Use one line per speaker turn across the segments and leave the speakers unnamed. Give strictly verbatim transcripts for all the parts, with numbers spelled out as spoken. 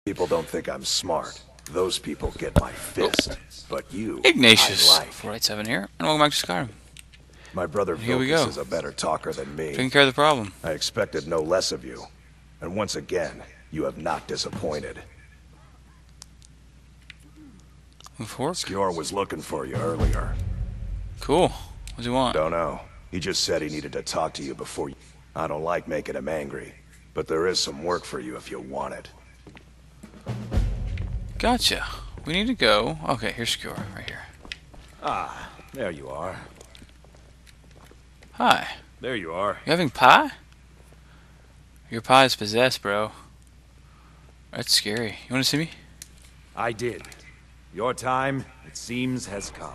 People don't think I'm smart. Those people get my fist. But you,
Ignatius,
I like.
four eighty-seven here, and welcome back to Skyrim.
My brother
Here we
Farkas
go.
is a better talker than me.
Taking care of the problem.
I expected no less of you. And once again, you have not disappointed.
Fork?
Skjor was looking for you earlier.
Cool. What does he want?
Don't know. He just said he needed to talk to you before you... I don't like making him angry, but there is some work for you if you want it.
Gotcha. We need to go. Okay, here's Skjor, right here.
Ah, there you are.
Hi.
There you are.
You having pie? Your pie is possessed, bro. That's scary. You want to see me?
I did. Your time, it seems, has come.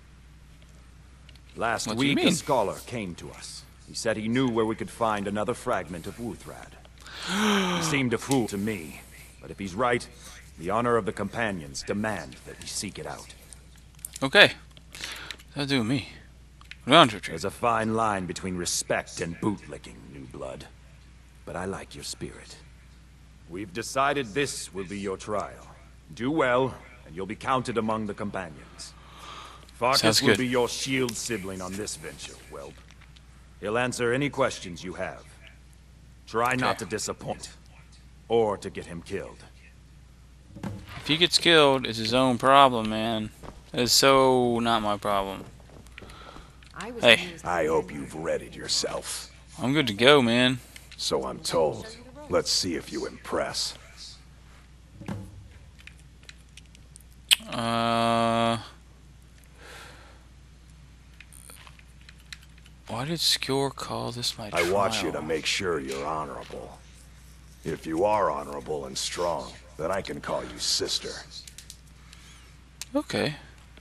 Last
What do you
week,
mean?
a scholar came to us. He said he knew where we could find another fragment of Wuthrad. He seemed a fool to me, but if he's right, the honor of the companions demand that we seek it out.
Okay. That'll do with me. Round trip.
There's a fine line between respect and bootlicking, new blood. But I like your spirit. We've decided this will be your trial. Do well, and you'll be counted among the companions.
Sounds
Farkas will
good.
be your shield sibling on this venture, whelp. He'll answer any questions you have. Try not to disappoint, or to get him killed.
If he gets killed, it's his own problem, man. That is so not my problem. Hey,
I hope you've readied yourself.
I'm good to go, man.
So I'm told. Let's see if you impress.
Uh... Why did Skjor call this my trial?
I want you to make sure you're honorable. If you are honorable and strong, then I can call you sister.
Okay.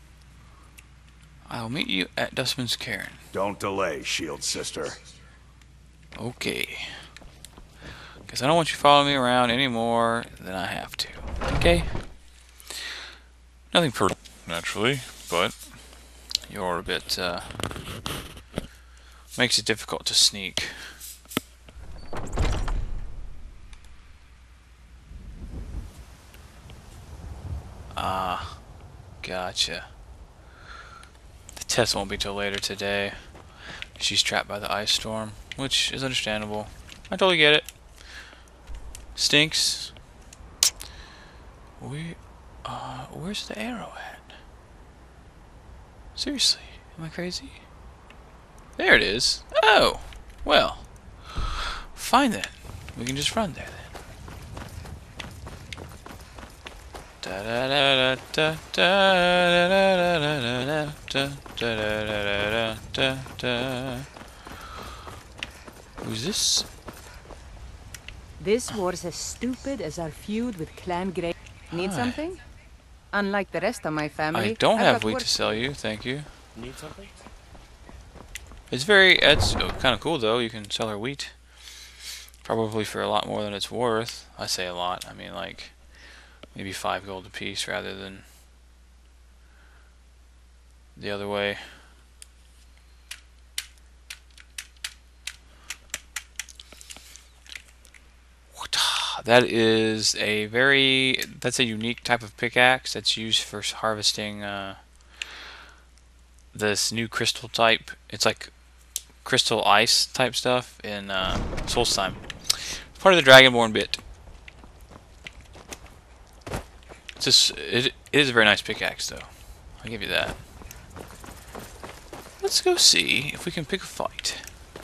I'll meet you at Dustman's Cairn.
Don't delay, shield sister.
Okay. Because I don't want you following me around any more than I have to. Okay? Nothing per naturally, but you're a bit, uh... makes it difficult to sneak. Ah, gotcha. The test won't be till later today. She's trapped by the ice storm, which is understandable. I totally get it. Stinks. We, uh, where's the arrow at? Seriously, am I crazy? There it is. Oh, well. Fine then. We can just run there then. Da da da da da da da da da da da. Who's this?
This war's as stupid as our feud with Clan Grey. Need
Hi.
something? Unlike the rest of my family,
I don't
I've
have
got
wheat
work-
to sell you, thank you.
Need something?
It's very, it's kind of cool though, you can sell her wheat. Probably for a lot more than it's worth. I say a lot, I mean like, maybe five gold a piece rather than the other way. That is a very, that's a unique type of pickaxe that's used for harvesting uh, this new crystal type. It's like crystal ice type stuff in uh, Funtime. Part of the Dragonborn bit. It's just, it, it is a very nice pickaxe though. I'll give you that. Let's go see if we can pick a fight.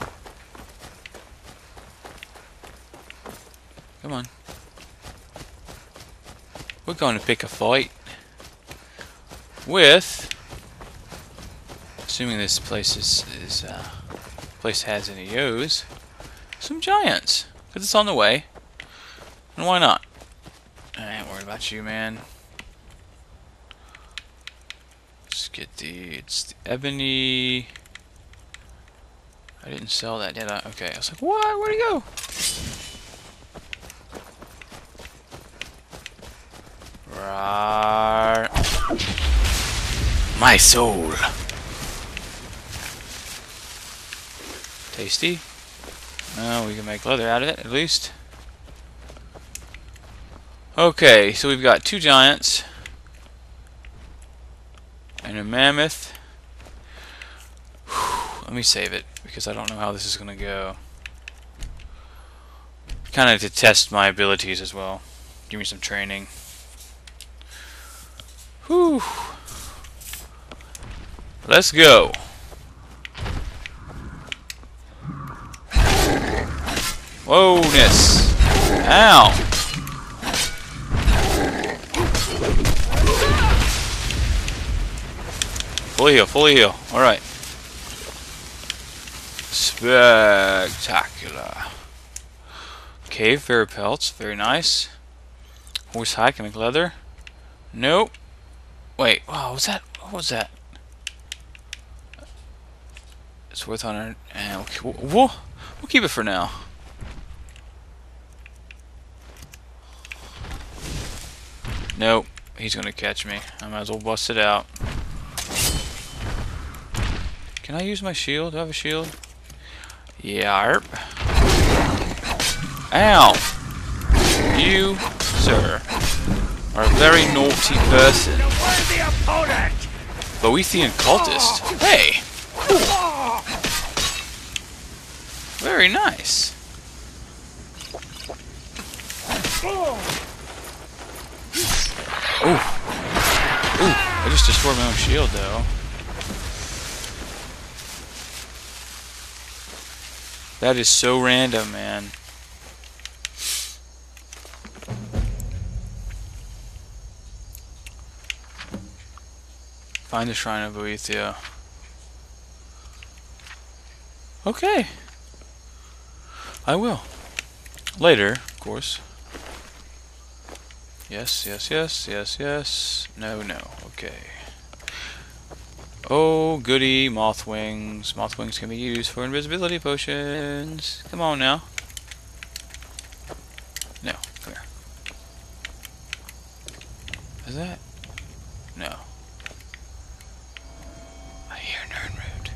Come on. We're going to pick a fight with, assuming this place is, is uh, place has any O's, some giants, because it's on the way, and why not? I ain't worried about you, man. Let's get the, it's the ebony. I didn't sell that, did I? Okay, I was like, what? Where'd he go? Rawr. My soul. Tasty. Oh, we can make leather out of it, at least. Okay, so we've got two giants and a mammoth. Whew, let me save it because I don't know how this is going to go. Kind of to test my abilities as well. Give me some training. Whew. Let's go. Whoa-ness. Ow. Fully heal, fully heal. Alright. Spectacular. Cave, fairy pelts. Very nice. Horse hide, can make leather. Nope. Wait, wow, what was that? What was that? It's worth one hundred. And we'll, we'll, we'll keep it for now. Nope. He's gonna catch me. I might as well bust it out. Can I use my shield? Do I have a shield? Yeah. Ow! You, sir, are a very naughty person. Boethian cultist. Hey! Very nice. Ooh. Ooh. I just destroyed my own shield, though. That is so random, man. Find the Shrine of Boethia. Okay. I will. Later, of course. Yes, yes, yes, yes, yes. No, no. Okay. Oh, goody, moth wings. Moth wings can be used for invisibility potions. Come on now. No, come here. Is that? No. I hear Nernroot.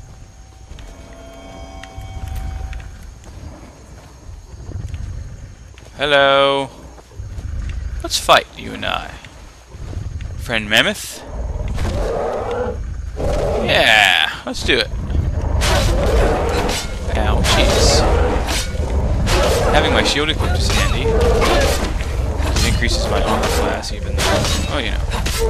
Hello. Let's fight, you and I. Friend Mammoth? Yeah, let's do it. Ow, jeez. Having my shield equipped is handy. It increases my armor class even though, oh, you know.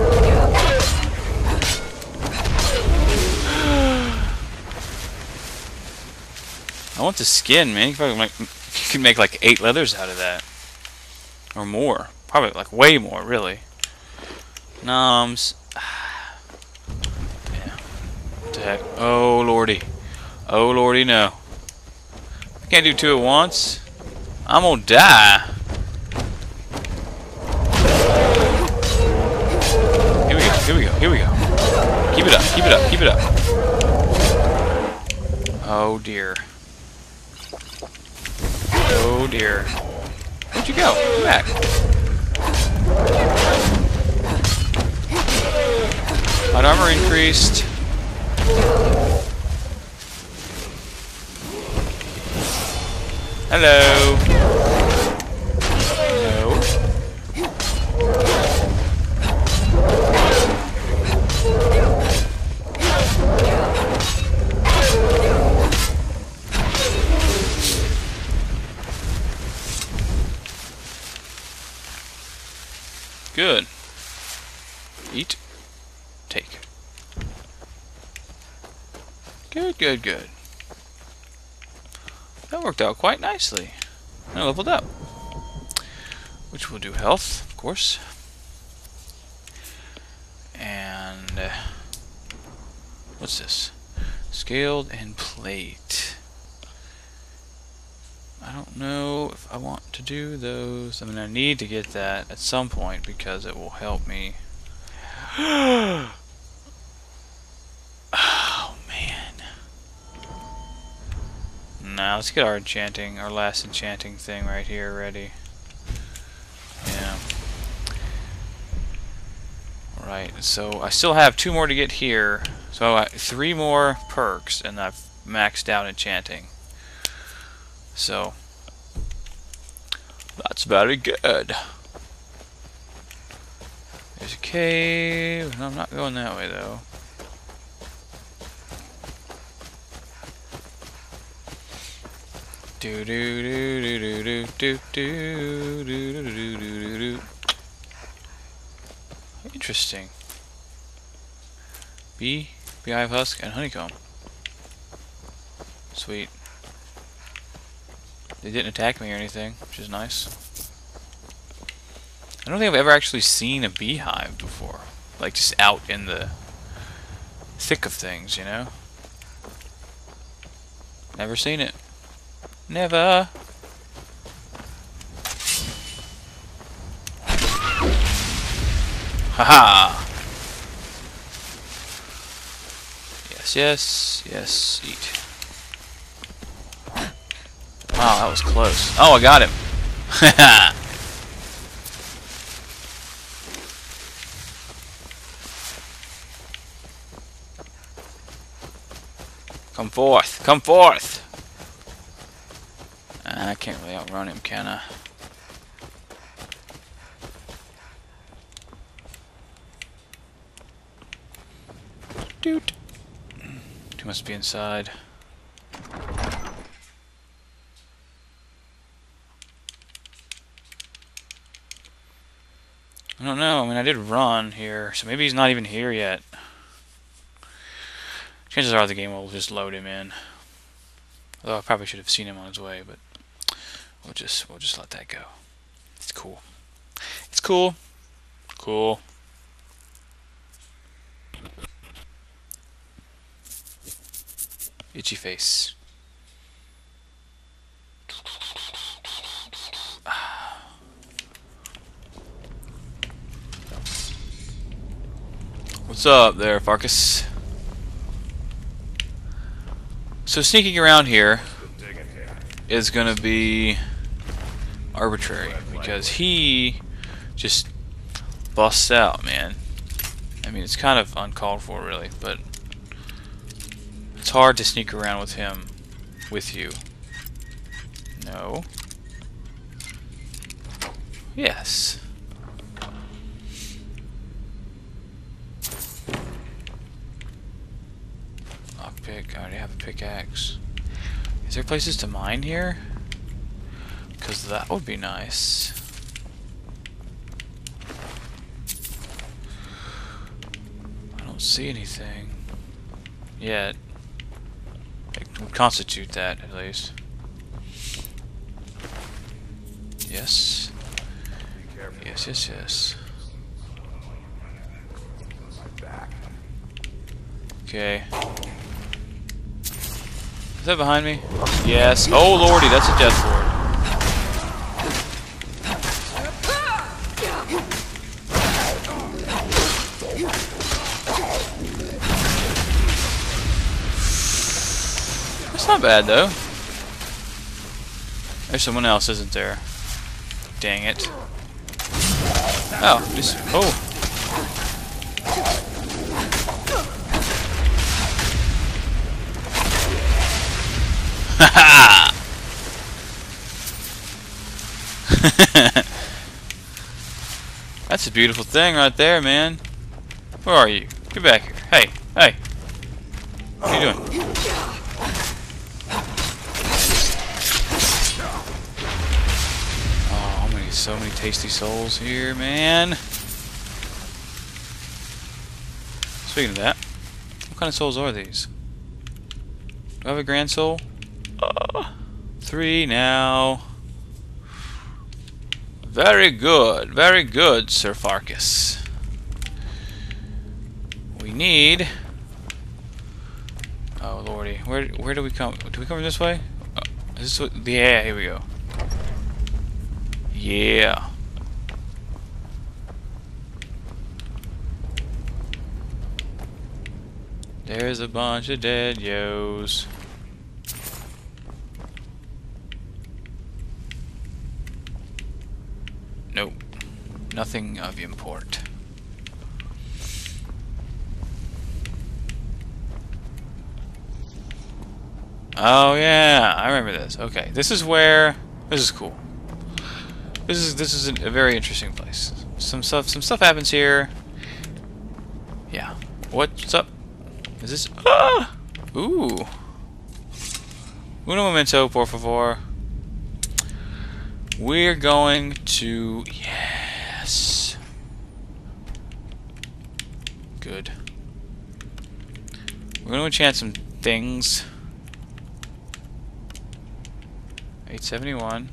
I want the skin, man. You can, make, you can make like eight leathers out of that. Or more. Probably like way more, really. Noms. Yeah. What the heck? Oh, lordy. Oh, lordy, no. I can't do two at once. I'm gonna die. Here we go, here we go, here we go. Keep it up, keep it up, keep it up. Oh, dear. Oh, dear. Where'd you go? Come back. Light armor increased. Hello. No. Good. Eat. Take. Good, good, good. That worked out quite nicely. I leveled up. Which will do health, of course. And... Uh, what's this? Scaled and plate. I don't know if I want to do those. I mean, I need to get that at some point because it will help me. Oh, man. Now, let's get our enchanting, our last enchanting thing right here ready. Yeah. Alright, so I still have two more to get here. So I, three more perks, and I've maxed out enchanting. So, that's very good. There's a cave. No, I'm not going that way though. Do do do do do do do do do do do do. Interesting. Bee, beehive husk, and honeycomb. Sweet. They didn't attack me or anything, which is nice. I don't think I've ever actually seen a beehive before. Like, just out in the thick of things, you know? Never seen it. Never. Haha. Yes, yes, yes, eat. Wow, that was close. Oh, I got him. Come forth, come forth. I can't really outrun him, can I? Doot. He must be inside. I don't know. I mean, I did run here, so maybe he's not even here yet. Chances are the game will just load him in. Although I probably should have seen him on his way, but we'll just we'll just let that go. It's cool. It's cool. Cool. Itchy face. What's up there, Farkas? So sneaking around here is gonna be arbitrary because he just busts out, man. I mean, it's kind of uncalled for, really, but it's hard to sneak around with him with you. No. Yes. Lockpick. I already have a pickaxe. Is there places to mine here? Because that would be nice. I don't see anything yet. It would constitute that, at least. Yes. Yes, yes, yes. Okay. Is that behind me? Yes. Oh lordy, that's a death lord. That's not bad though. There's someone else, isn't there? Dang it. Oh, just oh. Haha. That's a beautiful thing right there, man. Where are you? Get back here. Hey, hey. What are you doing? Oh, many, so many tasty souls here, man. Speaking of that, what kind of souls are these? Do I have a grand soul? Uh, three now. Very good, very good, Sir Farkas. We need. Oh lordy, where where do we come? Do we come from this way? Uh, is this what, yeah, here we go. Yeah. There's a bunch of dead yos. Nope. Nothing of import. Oh yeah, I remember this. Okay, this is where this is cool. This is this is a, a very interesting place. some stuff. Some stuff happens here. Yeah. What's up? Is this? Ah! Ooh. Uno momento, por favor. We're going to... Yes. Good. We're going to enchant some things. eight seventy-one.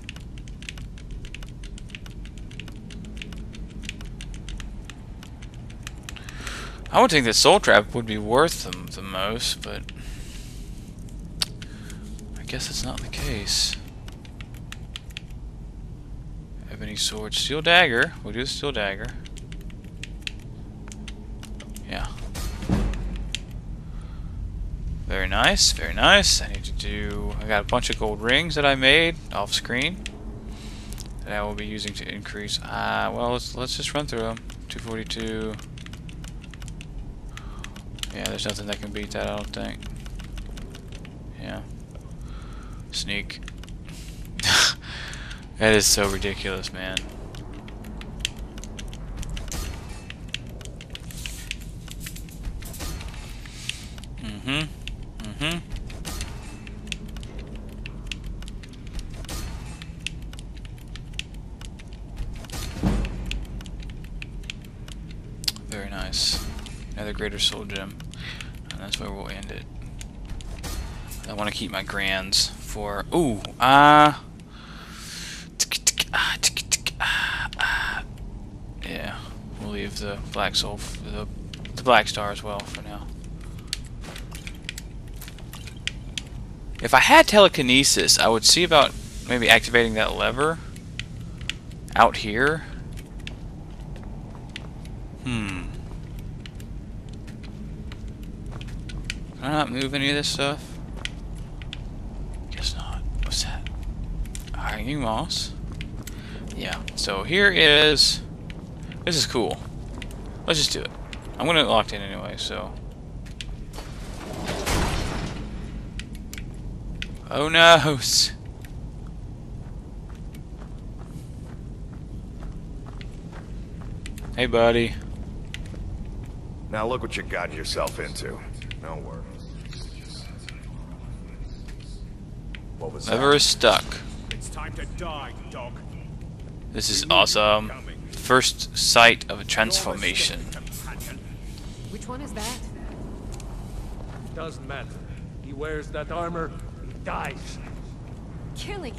I would think that Soul Trap would be worth them the most, but I guess that's not the case. Ebony Sword, Steel Dagger. We'll do the Steel Dagger. Yeah. Very nice, very nice. I need to do... I got a bunch of gold rings that I made off screen that I will be using to increase... Ah, uh, well, let's, let's just run through them. two forty-two... Yeah, there's nothing that can beat that, I don't think. Yeah. Sneak. That is so ridiculous, man. Mm-hmm. Mm-hmm. Very nice. Another Greater Soul Gem. And that's where we'll end it. I want to keep my grands for... Ooh! Ah! Yeah. We'll leave the Black Soul... The, the Black Star as well for now. If I had telekinesis, I would see about maybe activating that lever out here. Hmm. Can I not move any of this stuff? Guess not. What's that? Hanging moss. Yeah. So here is... This is cool. Let's just do it. I'm gonna get locked in anyway, so... Oh no! Hey buddy.
Now look what you got yourself into. No worries. What was
Lever
that?
is stuck.
It's time to die, dog.
This is awesome. First sight of a transformation.
Which one is that?
Doesn't matter. He wears that armor, he dies.
Killing.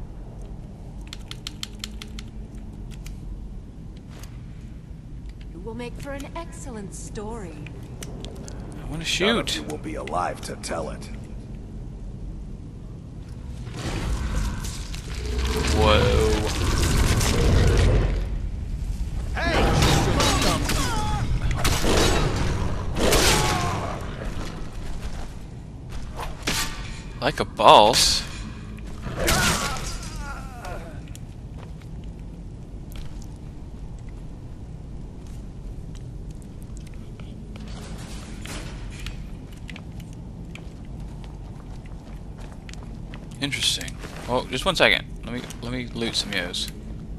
It will make for an excellent story.
I want to
None of
shoot.
you will be alive to tell it.
Whoa. Like a boss. Interesting. Oh, just one second. Let me let me loot some yos.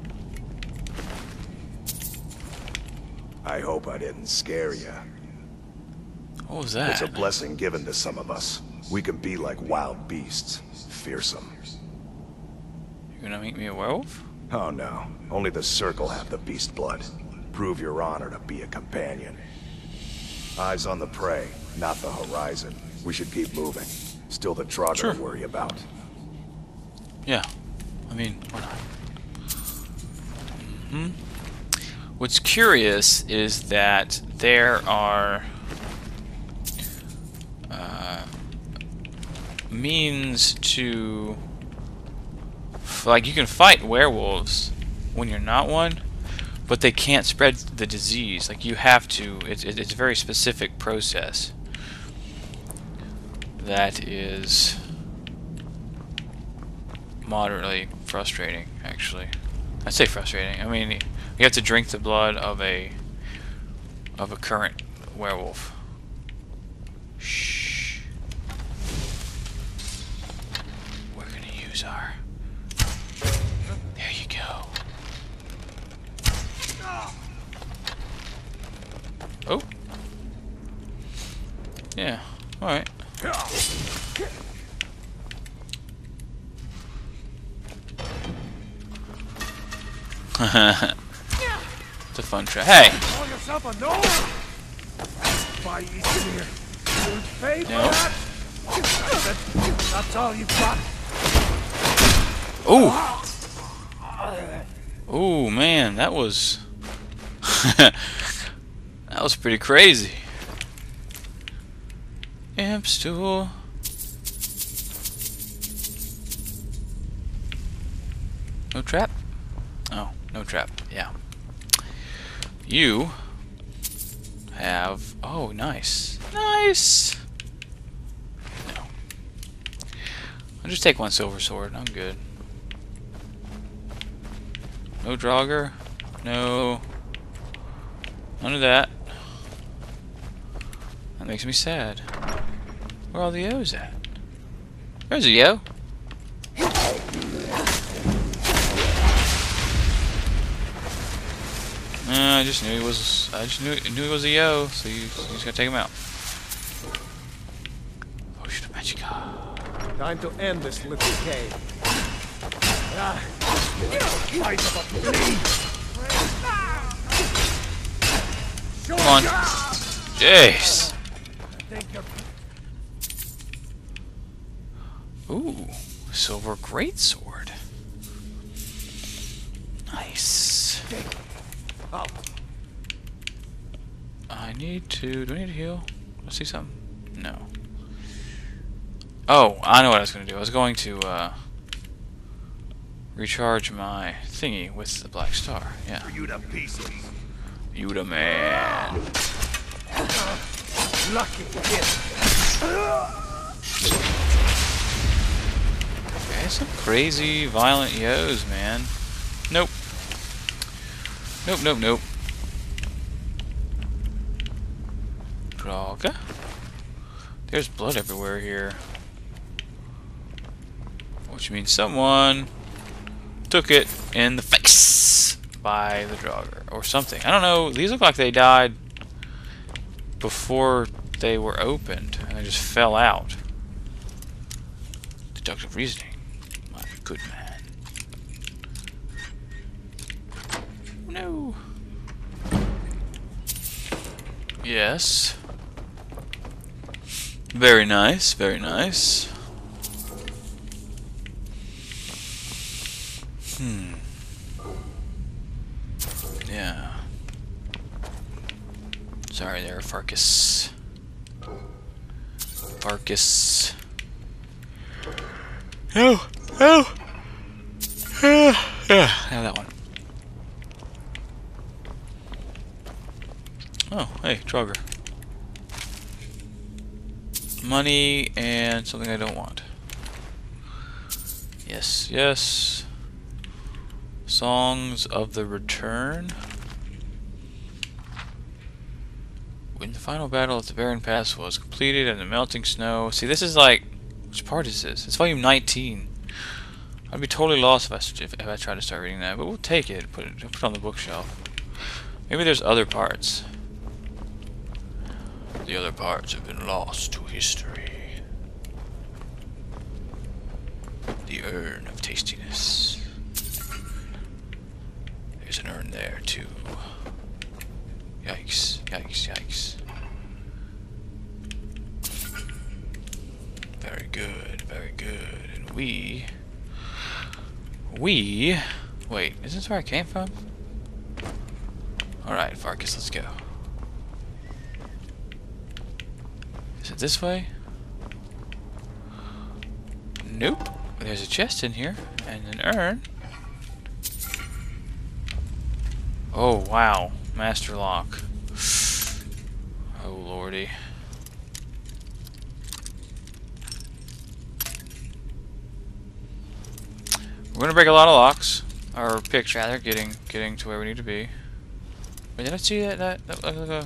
I hope I didn't scare you.
What was that?
It's a blessing given to some of us. We can be like wild beasts, fearsome.
You're gonna make me a werewolf?
Oh no, only the Circle have the beast blood. Prove your honor to be a companion. Eyes on the prey, not the horizon. We should keep moving. Still the Trogger
Sure.
to worry about.
Yeah. I mean, why not? Mm-hmm. What's curious is that there are uh, means to, like, you can fight werewolves when you're not one, but they can't spread the disease. Like, you have to. It's it's a very specific process that is moderately frustrating, actually. I say frustrating. I mean, you have to drink the blood of a of a current werewolf. Shh. We're gonna use our. There you go. Oh. Yeah. Alright. It's a fun trap. Hey!
Call yourself a gnome? Why you here? You paid for
No.
that? That- That's all you've got.
Ooh! Ooh, man, that was... that was pretty crazy. Amp stool. No trap? Oh, no trap. Yeah. You have... Oh, nice. Nice! No. I'll just take one silver sword. I'm good. No Draugr. No... None of that. That makes me sad. Where are all the O's at? There's a Yo. Uh, I just knew he was. I just knew knew he was a Yo, so you, you just gotta take him out. Potion of Magica.
Time to end this little cave. Ah, fight of a flea.
Come on. Jeez. Ooh, silver greatsword. Nice. I need to. Do I need to heal? Let's see something. No. Oh, I know what I was going to do. I was going to uh, recharge my thingy with the black star. Yeah.
You to pieces.
You the man.
Lucky kid.
Okay, some crazy violent Yos, man. Nope. Nope, nope, nope. Draugr. There's blood everywhere here. Which means someone took it in the face by the Draugr or something. I don't know. These look like they died before they were opened and they just fell out. Deductive reasoning. My good man. No. Yes. Very nice, very nice. Hmm. Yeah. Sorry there, Farkas. Farkas. Oh, oh. Yeah, yeah, that one. Oh, hey, Draugr. Money and something I don't want. Yes, yes. Songs of the Return. When the final battle at the Barren Pass was completed and the melting snow. See, this is like, which part is this? It's volume nineteen. I'd be totally lost if I if, if I tried to start reading that, but we'll take it. Put it put it on the bookshelf. Maybe there's other parts. The other parts have been lost to history. The urn of tastiness. There's an urn there too. Yikes, yikes, yikes. Very good, very good. And we... We... Wait, is this where I came from? Alright, Farkas, let's go. Is it this way? Nope. There's a chest in here, and an urn. Oh, wow. Master lock. Oh, lordy. We're gonna break a lot of locks. Or picks, rather, getting getting to where we need to be. Wait, did I see that? That, that look, look, look.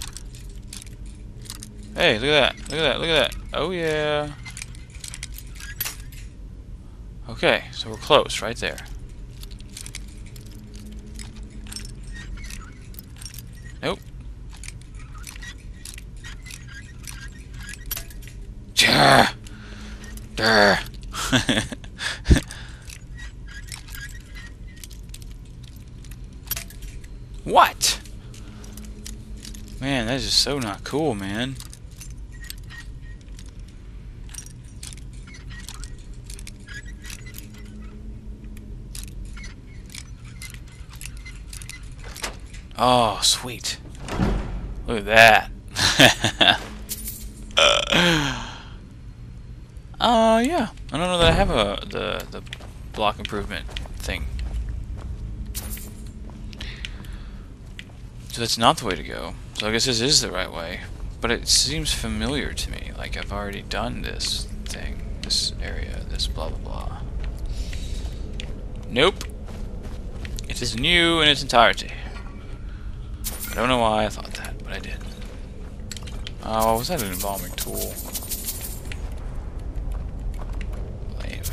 Hey, look at that. Look at that. Look at that. Oh, yeah. Okay, so we're close, right there. Nope. Grr. Grr. What? Man, that is just so not cool, man. Oh, sweet. Look at that. uh, uh, yeah. I don't know that I have a the the block improvement thing. So that's not the way to go. So I guess this is the right way. But it seems familiar to me. Like I've already done this thing. This area. This blah blah blah. Nope. It is new in its entirety. I don't know why I thought that, but I did. Oh, was that an embalming tool? Lame.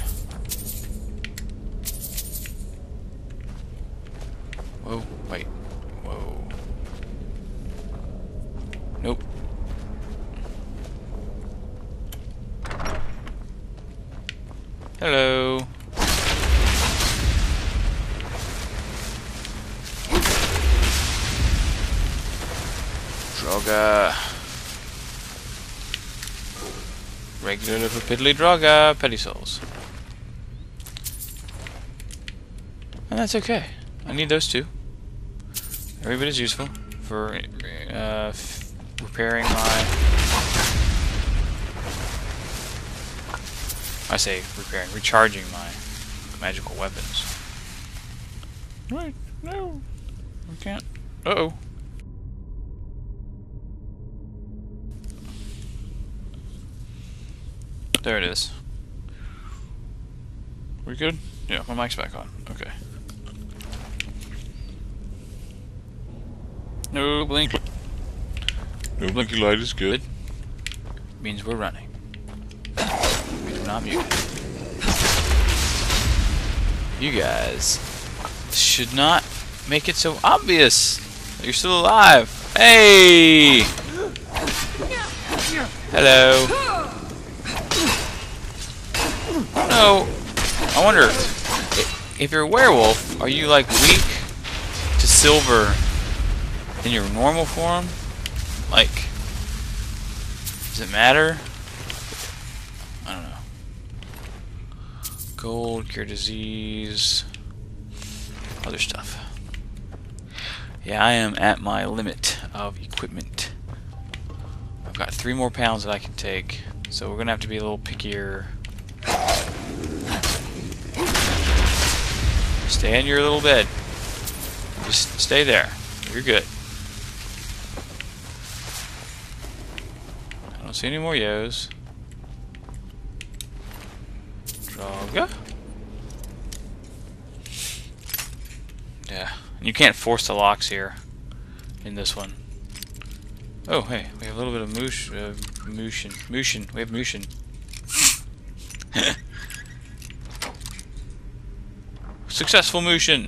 Whoa, wait. Whoa. Nope. Hello. Droga. Regular little piddly droga. Petty souls. And that's okay. I need those two. Every bit is useful for uh, f repairing my... I say repairing, recharging my magical weapons. Right, no. I can't. Uh-oh. There it is. We good? Yeah, my mic's back on. Okay. No blink. No blinky light is good. Means we're running. We're not muted. You guys should not make it so obvious that you're still alive. Hey! Hello. No, I wonder if you're a werewolf, are you like weak to silver in your normal form? Like, does it matter? I don't know. Gold, cure disease, other stuff. Yeah, I am at my limit of equipment. I've got three more pounds that I can take, so we're gonna have to be a little pickier. Stay in your little bed. Just stay there. You're good. I don't see any more yos. Droga. Yeah. And you can't force the locks here in this one. Oh, hey. We have a little bit of moosh, uh, mooshin. Mooshin. We have mooshin. Successful mooshin.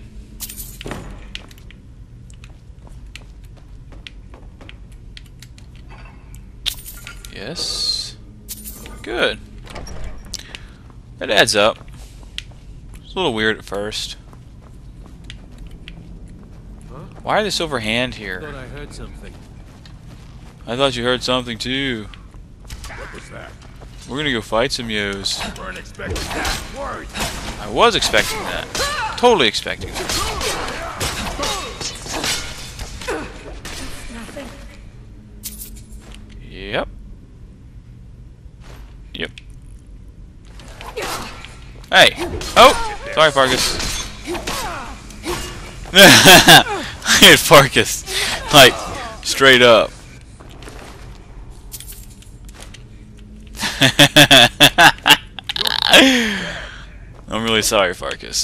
Yes. Good. That adds up. It's a little weird at first.
Huh?
Why are they silver hand here?
I thought I heard something.
I thought you heard something too.
What was that?
We're gonna go fight some yos.
Weren't expecting that. Word.
I was expecting that. Totally expecting that.
Nothing.
Yep. Yep. Hey! Oh! Sorry, Farkas. I hit Farkas. Like, straight up. I'm really sorry, Farkas.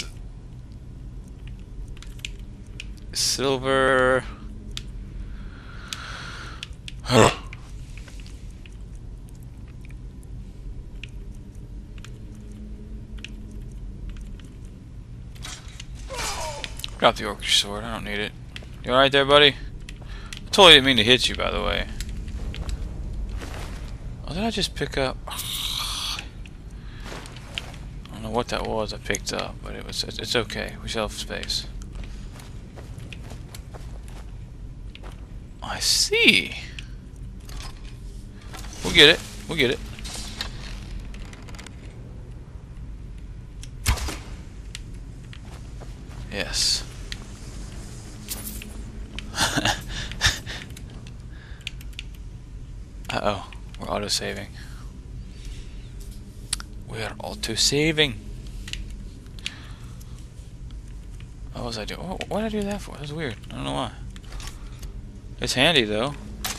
Silver. Drop the orc sword. I don't need it. You alright there, buddy? I totally didn't mean to hit you, by the way. What did I just pick up? I don't know what that was I picked up, but it was. It's okay. We still have space. I see. We'll get it. We'll get it. Yes. Uh-oh. We're auto-saving. We're auto-saving. What was I doing? What, what did I do that for? That was weird. I don't know why. It's handy, though.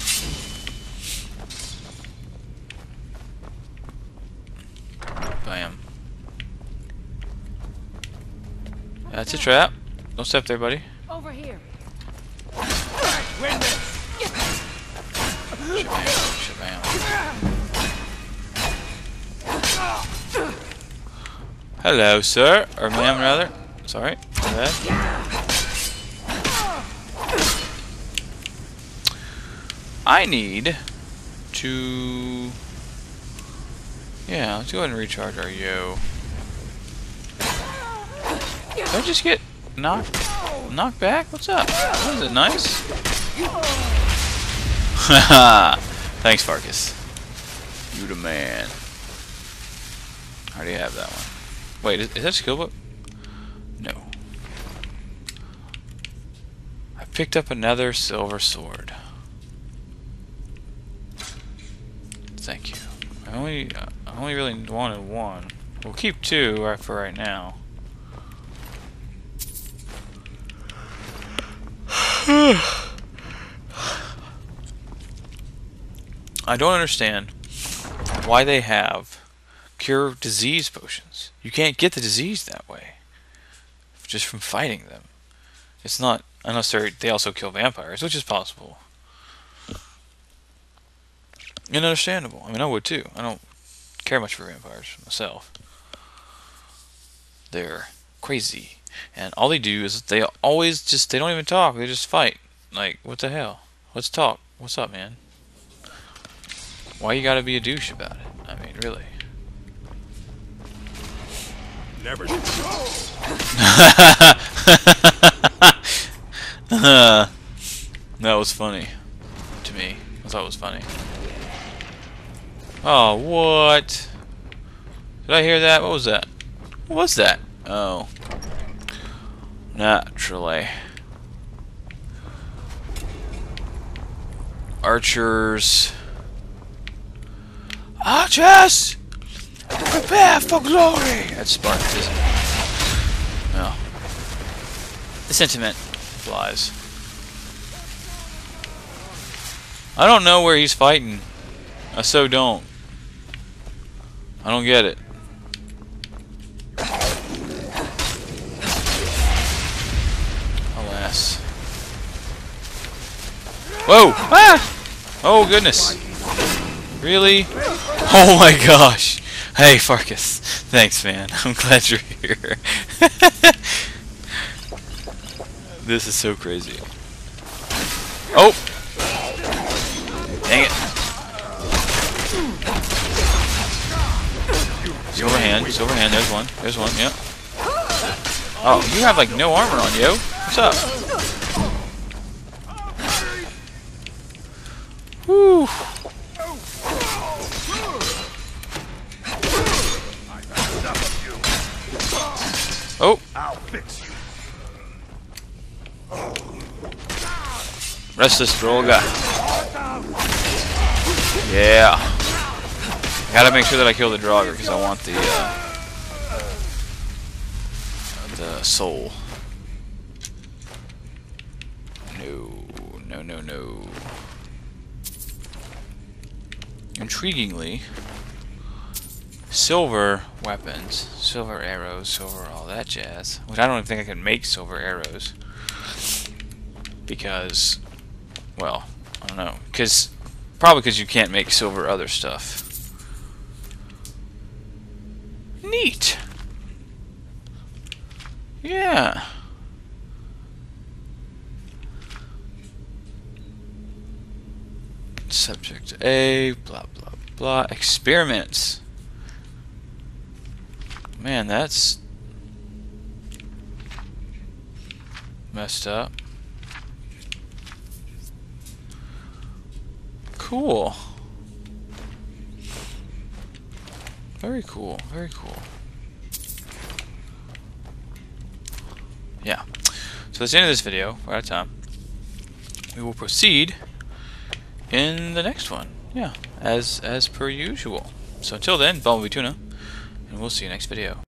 Bam. That's a trap. Don't step there, buddy.
Over here.
Shabam, shabam. Hello, sir. Or ma'am, rather. Sorry. My bad. I need to... Yeah, let's go ahead and recharge our yo. Did I just get knocked knocked back? What's up? What is it, nice? Haha! Thanks, Farkas. You the man. I already have that one. Wait, is, is that skill book? No. I picked up another silver sword. Thank you. I only, uh, I only really wanted one. We'll keep two right for right now. I don't understand why they have cure disease potions. You can't get the disease that way, just from fighting them. It's not unless they they also kill vampires, which is possible. And understandable. I mean, I would too. I don't care much for vampires myself. They're crazy. And all they do is they always just, they don't even talk. They just fight. Like, what the hell? Let's talk. What's up, man? Why you gotta be a douche about it? I mean, really.
Never.
That was funny. To me. I thought it was funny. Oh, what? Did I hear that? What was that? What was that? Oh. Naturally. Archers. Archers! Prepare for glory! That's Spartan. No. The sentiment flies. I don't know where he's fighting. I so don't. I don't get it. Alas. Whoa! Ah! Oh goodness. Really? Oh my gosh. Hey Farkas. Thanks, man. I'm glad you're here. This is so crazy. Oh! Dang it. Silver hand, silver hand, there's one. There's one, yep. Oh, you have like no armor on, yo. What's up? Whew. Oh.
I'll fix you.
Restless Droga. Yeah. Gotta make sure that I kill the Draugr because I want the uh, the soul. No, no, no, no. Intriguingly, silver weapons, silver arrows, silver all that jazz. Which I don't even think I can make silver arrows because, well, I don't know. Because probably because you can't make silver other stuff. Neat. Yeah. Subject A, blah, blah, Blah experiments. Man, that's messed up. Cool. Very cool. Very cool. Yeah. So that's the end of this video. We're out of time. We will proceed in the next one. Yeah, as as per usual. So until then, Bumblebee Tuna, and we'll see you next video.